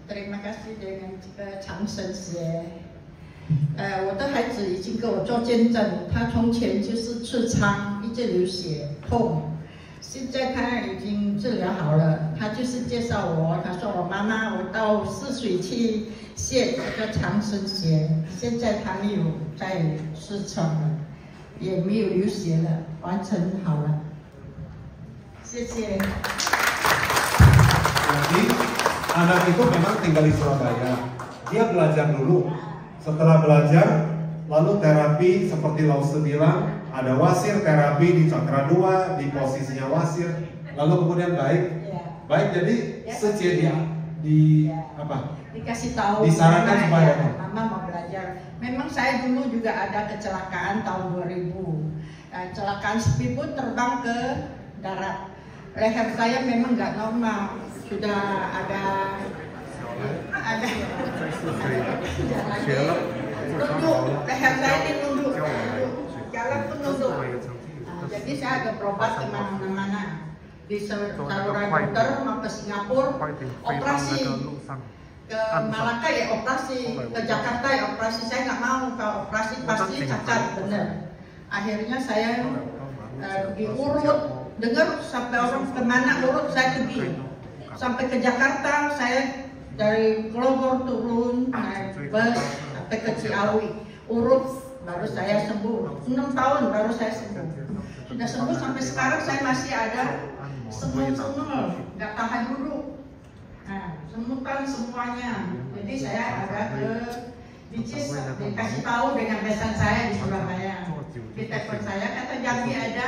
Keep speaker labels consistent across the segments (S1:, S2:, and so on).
S1: terima kasih dengan这个长生节。我的孩子已经跟我做见证，他从前就是痔疮，一直流血痛，现在他已经治疗好了。他就是介绍我，他说我妈妈，我到泗水去献这个长生节，现在他没有再痔疮了，也没有流血了，完成好了。谢谢。
S2: Jadi anak itu memang tinggal di Surabaya. Dia belajar dulu. Setelah belajar, lalu terapi seperti Lause bilang, ada wasir terapi di cakra 2, di posisinya wasir. Lalu kemudian baik jadi sedia di apa?
S1: Dikasih tahu.
S2: Disarankan supaya
S1: Mama mau belajar. Memang saya dulu juga ada kecelakaan tahun 2000. Kecelakaan speedboat terbang ke darat. Leher saya memang nggak normal. Sudah ada nunduk, leher saya ini nunduk, jalan pun nunduk. Jadi saya ada berobat kemana-mana, di saluran dokter, mau ke Singapura, operasi, ke Malaka ya operasi, ke Jakarta ya operasi. Saya nggak mau, kalau operasi pasti cacat bener. Akhirnya saya diurut, dengar sampai orang kemana urut saya pergi. Sampai ke Jakarta, saya dari Klogor turun naik bus sampai ke Ciawi, urut baru saya sembuh. 6 tahun baru saya sembuh. Sudah sembuh sampai sekarang saya masih ada semul-semul, nggak tahan duduk. Nah, semutan semuanya. Jadi saya agak ke Bicis, dikasih tahu dengan besan saya di Surabaya. Di telepon saya kata Jambi ada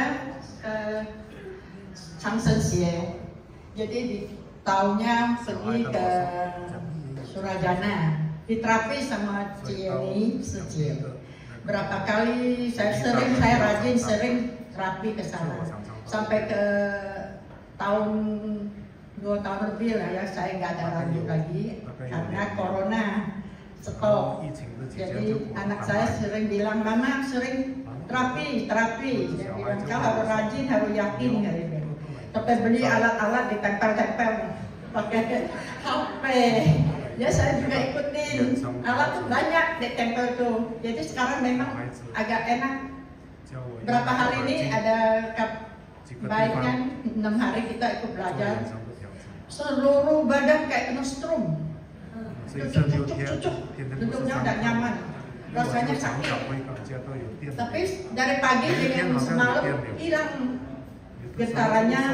S1: Changsenxie. Jadi di tahunnya pergi ke Surajana, diterapi sama Cieni Sejil. Berapa kali saya rajin terapi ke sana. Sampai ke tahun 2 tahun lebih lah ya, saya nggak ada lanjut lagi karena corona stop. Jadi anak saya sering bilang, mama sering terapi. Dia bilang kau harus rajin, harus yakin gitu. Sampai beli alat-alat ditempel-tempel pakai HP. Ya saya juga ikutin. Alat tuh banyak ditempel tuh. Jadi sekarang memang agak enak. Berapa hari ini ada baiknya 6 hari kita ikut belajar. Seluruh badan kayak kena strum. Cucuk. Duduknya udah nyaman. Rasanya sakit. Tapi dari pagi dengan semalam hilang. Getarannya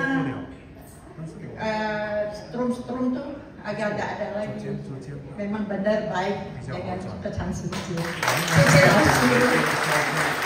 S1: strum tuh agak ada lagi. Memang benar baik dengan kecanggihan.